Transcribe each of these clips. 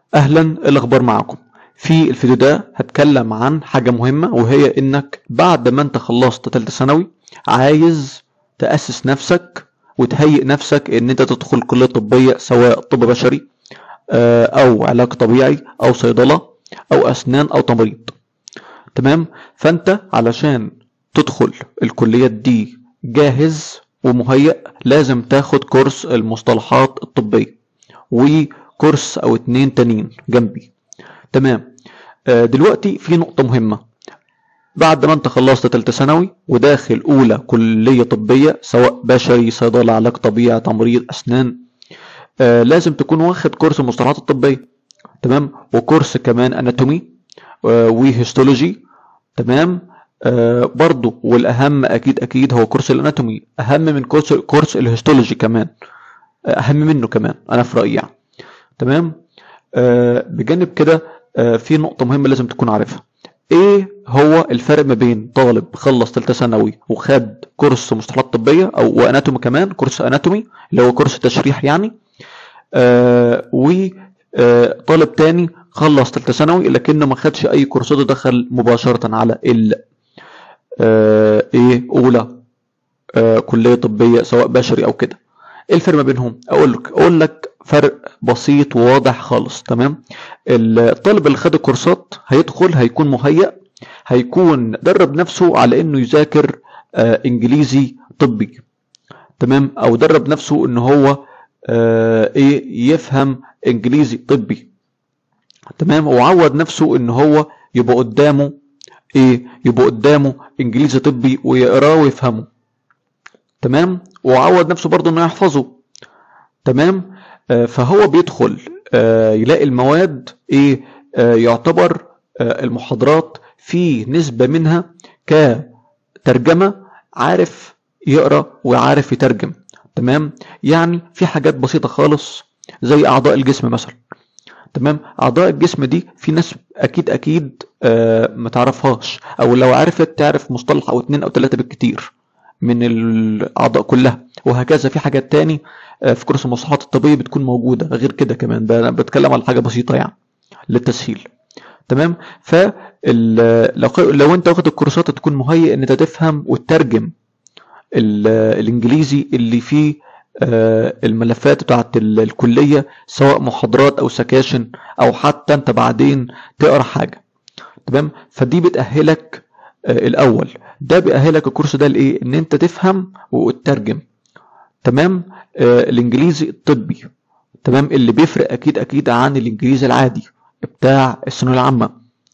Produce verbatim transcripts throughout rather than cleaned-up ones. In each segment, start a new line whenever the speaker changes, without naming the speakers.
اهلا، إيه الاخبار معاكم؟ في الفيديو ده هتكلم عن حاجة مهمة، وهي انك بعد ما انت خلصت تالتة ثانوي عايز تأسس نفسك وتهيئ نفسك ان انت تدخل كلية طبية، سواء طب بشري آه، او علاج طبيعي او صيدلة او اسنان او تمريض. تمام. فانت علشان تدخل الكليات دي جاهز ومهيئ لازم تاخد كورس المصطلحات الطبية وكورس او اتنين تانيين جنبي. تمام. آه، دلوقتي في نقطة مهمة. بعد ما انت خلصت تالتة ثانوي وداخل اولى كلية طبية، سواء بشري صيدلة علاج طبيعي تمريض اسنان، آه لازم تكون واخد كورس المصطلحات الطبية. تمام. وكورس كمان اناتومي آه وهيستولوجي. تمام. آه برضو والاهم اكيد اكيد هو كورس الاناتومي اهم من كورس كورس الهيستولوجي كمان، آه اهم منه كمان انا في رايي يعني. تمام. آه بجانب كده آه في نقطة مهمة لازم تكون عارفها. ايه هو الفرق ما بين طالب خلص ثالثه ثانوي وخد كورس مصطلحات طبيه او واناتومي كمان كورس اناتومي اللي هو كورس تشريح يعني، آه وطالب تاني خلص ثالثه ثانوي لكنه ما خدش اي كورسات ودخل مباشره على ال آه ايه اولى آه كليه طبيه سواء بشري او كده. ايه الفرق ما بينهم؟ اقول لك اقول لك فرق بسيط وواضح خالص. تمام. الطالب اللي خد الكورسات هيدخل هيكون مهيأ، هيكون درب نفسه على انه يذاكر آه انجليزي طبي. تمام. او درب نفسه ان هو آه ايه يفهم انجليزي طبي. تمام. وعود نفسه ان هو يبقى قدامه ايه يبقى قدامه انجليزي طبي ويقراه ويفهمه. تمام. وعود نفسه برضه انه يحفظه. تمام. آه فهو بيدخل آه يلاقي المواد ايه آه يعتبر آه المحاضرات في نسبة منها كترجمة، عارف يقرأ وعارف يترجم. تمام. يعني في حاجات بسيطة خالص زي اعضاء الجسم مثلا. تمام. اعضاء الجسم دي في ناس اكيد اكيد آه ما تعرفهاش، او لو عرفت تعرف مصطلح او اتنين او تلاتة بالكتير من الاعضاء كلها. وهكذا في حاجات تاني في كورس المصطلحات الطبية بتكون موجودة غير كده كمان. بتكلم على حاجة بسيطة يعني للتسهيل. تمام. ف لو لو انت واخد الكورسات تكون مهيئ ان انت تفهم وتترجم الانجليزي اللي فيه الملفات بتاعت الكلية، سواء محاضرات او سكاشن او حتى انت بعدين تقرا حاجة. تمام. فدي بتأهلك الاول، ده بيأهلك الكورس ده لايه؟ ان انت تفهم وتترجم. تمام. آه الانجليزي الطبي. تمام. اللي بيفرق اكيد اكيد عن الانجليزي العادي بتاع الثانويه العامه.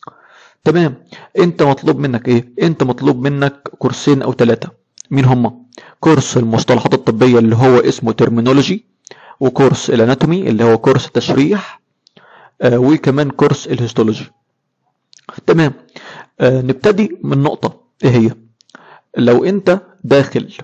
تمام. انت مطلوب منك ايه؟ انت مطلوب منك كورسين او ثلاثه. مين هما؟ كورس المصطلحات الطبيه اللي هو اسمه ترمينولوجي، وكورس الاناتومي اللي هو كورس تشريح، آه وكمان كورس الهيستولوجي. تمام. آه نبتدي من نقطه ايه هي. لو انت داخل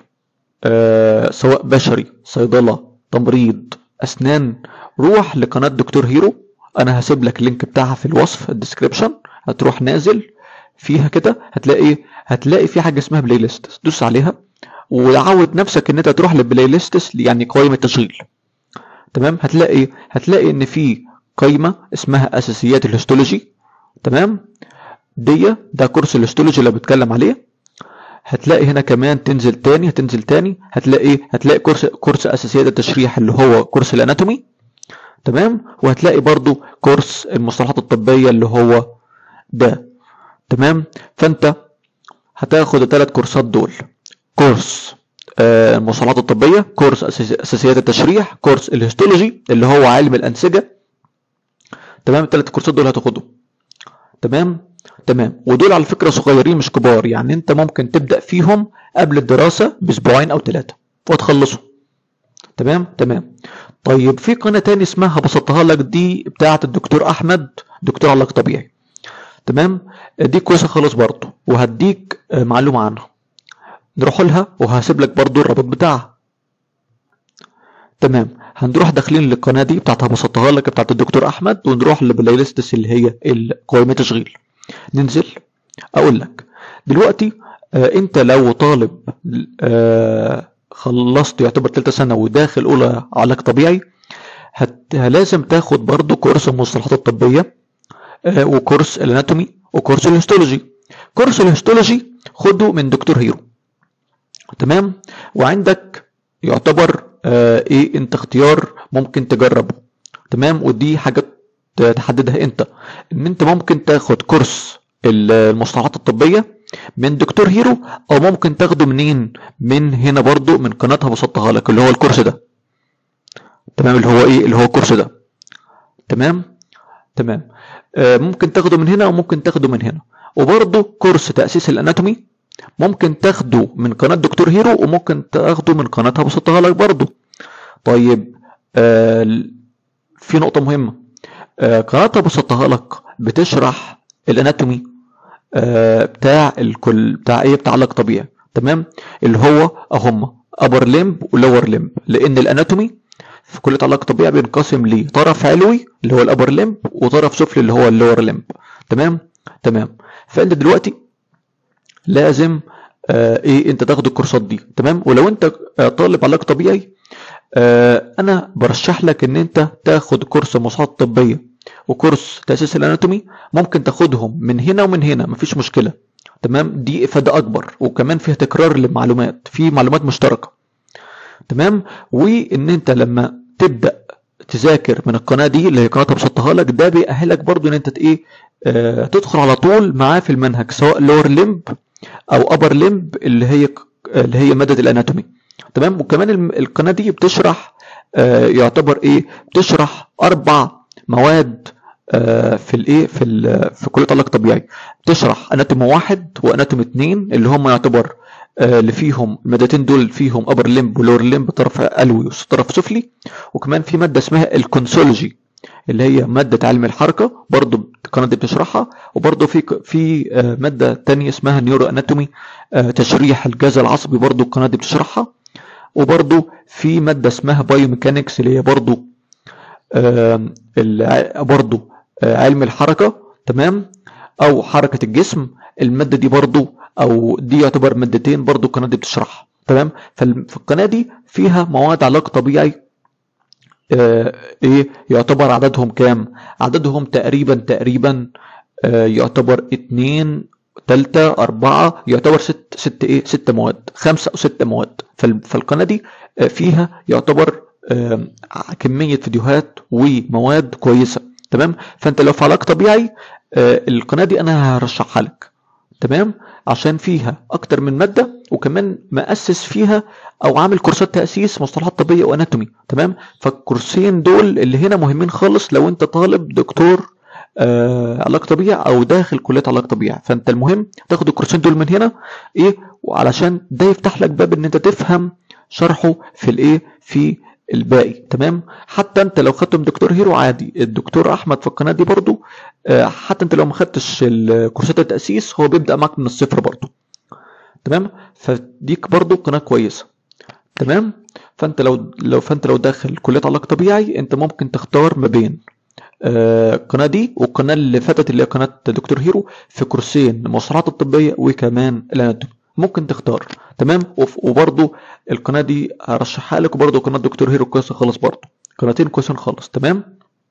آه سواء بشري صيدلة تمريض اسنان، روح لقناة دكتور هيرو. انا هسيب لك اللينك بتاعها في الوصف الديسكريبشن. هتروح نازل فيها كده هتلاقي هتلاقي في حاجة اسمها بلاي ليست، دوس عليها وعود نفسك ان انت تروح للبلاي ليست يعني قائمة تشغيل. تمام. هتلاقي هتلاقي ان في قائمة اسمها اساسيات الهيستولوجي. تمام. دي ده كورس الهيستولوجي اللي بتكلم عليه. هتلاقي هنا كمان تنزل تاني هتنزل تاني هتلاقي هتلاقي كورس كورس اساسيات التشريح اللي هو كورس الاناتومي. تمام. وهتلاقي برضو كورس المصطلحات الطبية اللي هو ده. تمام. فانت هتاخد الثلاث كورسات دول: كورس آه المصطلحات الطبية، كورس اساسيات التشريح، كورس الهيستولوجي اللي هو علم الانسجة. تمام. الثلاث كورسات دول هتاخدهم. تمام. تمام. ودول على فكرة صغيرين مش كبار، يعني انت ممكن تبدأ فيهم قبل الدراسة باسبوعين او ثلاثة وتخلصوا. تمام. تمام. طيب في قناة تاني اسمها هبسطها لك، دي بتاعة الدكتور احمد، دكتور علاج طبيعي. تمام. دي كويسة خالص برضو وهديك معلومة عنها. نروح لها وهسيب لك برضو الرابط بتاعها. تمام. هنروح داخلين للقناة دي بتاعة هبسطها لك بتاعة الدكتور احمد، ونروح للبلاي ليست اللي هي قائمة تشغيل. ننزل اقول لك دلوقتي آه انت لو طالب آه خلصت يعتبر ثالثه ثانوي وداخل اولى علاج طبيعي، هت... لازم تاخد برضو كورس المصطلحات الطبية آه وكورس الاناتومي وكورس الهيستولوجي. كورس الهيستولوجي خده من دكتور هيرو، تمام. وعندك يعتبر آه ايه انت اختيار ممكن تجربه، تمام. ودي حاجة تحددها انت، ان انت ممكن تاخد كورس المصطلحات الطبية من دكتور هيرو، او ممكن تاخده منين؟ من هنا برضو من قناتها بسطها لك، اللي هو الكورس ده، تمام. اللي هو ايه؟ اللي هو الكورس ده، تمام تمام. آه ممكن تاخده من هنا وممكن تاخده من هنا. وبرضو كورس تأسيس الاناتومي ممكن تاخده من قناة دكتور هيرو، وممكن تاخده من قناتها بسطها لك برضو. طيب آه في نقطة مهمة، آه قناتها بسطها لك بتشرح الاناتومي آه بتاع الكل بتاع ايه بتاع علاج طبيعي، تمام. اللي هو اهم ابر ليمب ولور ليمب، لان الاناتومي في كلية علاج طبيعي بينقسم لطرف علوي اللي هو الابر ليمب، وطرف سفلي اللي هو اللور ليمب، تمام تمام. فانت دلوقتي لازم آه ايه انت تاخد الكورسات دي، تمام. ولو انت آه طالب علاج طبيعي آه انا برشح لك ان انت تاخد كورس مصطلحات طبيه وكورس تاسيس الاناتومي، ممكن تاخدهم من هنا ومن هنا، مفيش مشكله، تمام. دي افاده اكبر، وكمان فيها تكرار للمعلومات، في معلومات مشتركه، تمام. وان انت لما تبدا تذاكر من القناه دي اللي هي قناتها بسطها لك، ده بيأهلك برضو ان انت ايه آه تدخل على طول معاه في المنهج، سواء لور ليمب او ابر ليمب اللي هي اللي هي ماده الاناتومي، تمام. وكمان القناه دي بتشرح آه يعتبر ايه بتشرح اربع مواد آه في الايه في في كليه علاج طبيعي. بتشرح اناتومي واحد واناتومي اتنين اللي هم يعتبر آه اللي فيهم المادتين دول فيهم ابر ليمب ولور ليمب، طرف علوي وطرف سفلي. وكمان في ماده اسمها الكونسولوجي اللي هي مادة علم الحركة، برضو القناة دي بتشرحها. وبرضو في في مادة تانية اسمها نيورو اناتومي، تشريح الجهاز العصبي، برضو القناة دي بتشرحها. وبرضو في مادة اسمها بايو ميكانكس اللي هي برضو برضو علم الحركة، تمام، او حركة الجسم. المادة دي برضو او دي يعتبر مادتين برضو القناة دي بتشرحها، تمام. فالقناة دي فيها مواد علاج طبيعي آه ايه يعتبر عددهم كام؟ عددهم تقريبا تقريبا آه يعتبر اتنين تالتة اربعة، يعتبر ست ست ايه ست مواد، خمسة او ست مواد. فالقناة دي آه فيها يعتبر آه كمية فيديوهات ومواد كويسة، تمام. فانت لو في علاج طبيعي آه القناة دي انا هرشحها لك، تمام، عشان فيها اكتر من مادة، وكمان مؤسس فيها او عامل كورسات تأسيس مصطلحات طبية واناتومي، تمام. فالكورسين دول اللي هنا مهمين خالص لو انت طالب دكتور آه علاج طبيعي او داخل كلية علاج طبيعي. فانت المهم تاخد الكورسين دول من هنا ايه، وعلشان ده يفتح لك باب ان انت تفهم شرحه في الايه في الباقي، تمام. حتى انت لو خدته من دكتور هيرو عادي، الدكتور احمد في القناه دي برضو آه حتى انت لو ما خدتش كورسات التاسيس هو بيبدا معاك من الصفر برضو، تمام. فديك برضو قناه كويسه، تمام. فانت لو لو فانت لو داخل كليه علاج طبيعي انت ممكن تختار ما بين آه القناه دي والقناه اللي فاتت اللي هي قناه دكتور هيرو في كورسين المصطلحات الطبيه وكمان الاناتومي، ممكن تختار، تمام. وبرضو القناه دي هرشحها لك، وبرضو قناه دكتور هيرو كويسه خالص، برضو قناتين كويسين خالص، تمام.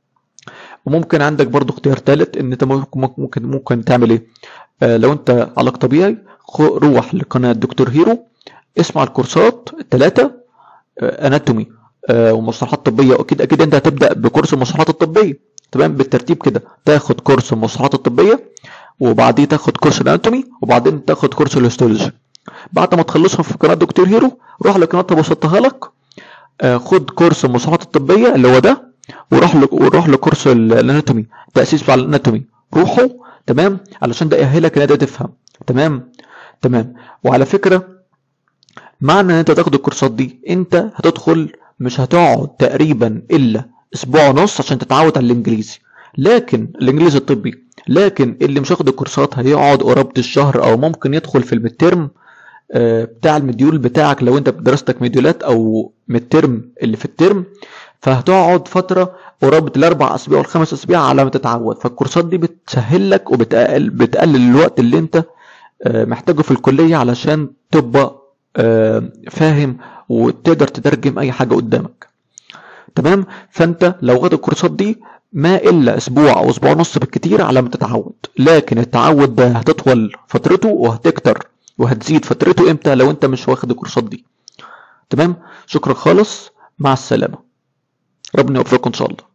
وممكن عندك برضو اختيار ثالث ان انت ممكن ممكن ممكن تعمل ايه آه لو انت علاج طبيعي، روح لقناه دكتور هيرو، اسمع الكورسات الثلاثه آه اناتومي آه ومصطلحات طبيه. واكيد اكيد انت هتبدا بكورس المصطلحات الطبيه، تمام، بالترتيب كده. تاخد كورس المصطلحات الطبيه، وبعديه تاخد كورس الاناتومي، وبعدين تاخد كورس الهيستولوجي. بعد ما تخلصهم في قناه دكتور هيرو روح لقناه بسطها لك، آه خد كورس المصطلحات الطبيه اللي هو ده، وروح ل... وروح لكورس الاناتومي، تاسيس على الاناتومي، روحوا، تمام، علشان ده يأهلك ان انت تفهم، تمام تمام. وعلى فكره معنى ان انت تاخد الكورسات دي انت هتدخل مش هتقعد تقريبا الا اسبوع ونص عشان تتعود على الانجليزي، لكن الانجليزي الطبي. لكن اللي مش واخد الكورسات هيقعد قرابه الشهر، او ممكن يدخل في الميدترم بتاع المديول بتاعك لو انت بدرستك مديولات، او ميدترم اللي في الترم، فهتقعد فتره قرابه الاربع اسابيع والخمس اسابيع على ما تتعود. فالكورسات دي بتسهل لك وبتقلل بتقلل الوقت اللي انت محتاجه في الكليه علشان تبقى فاهم وتقدر تترجم اي حاجه قدامك، تمام. فانت لو واخد الكورسات دي ما الا اسبوع او اسبوع ونص بالكتير على ما تتعود، لكن التعود ده هتطول فترته وهتكتر وهتزيد فترته امتى؟ لو انت مش واخد الكورسات دي. تمام. شكرا خالص، مع السلامه، ربنا يوفقكم ان شاء الله.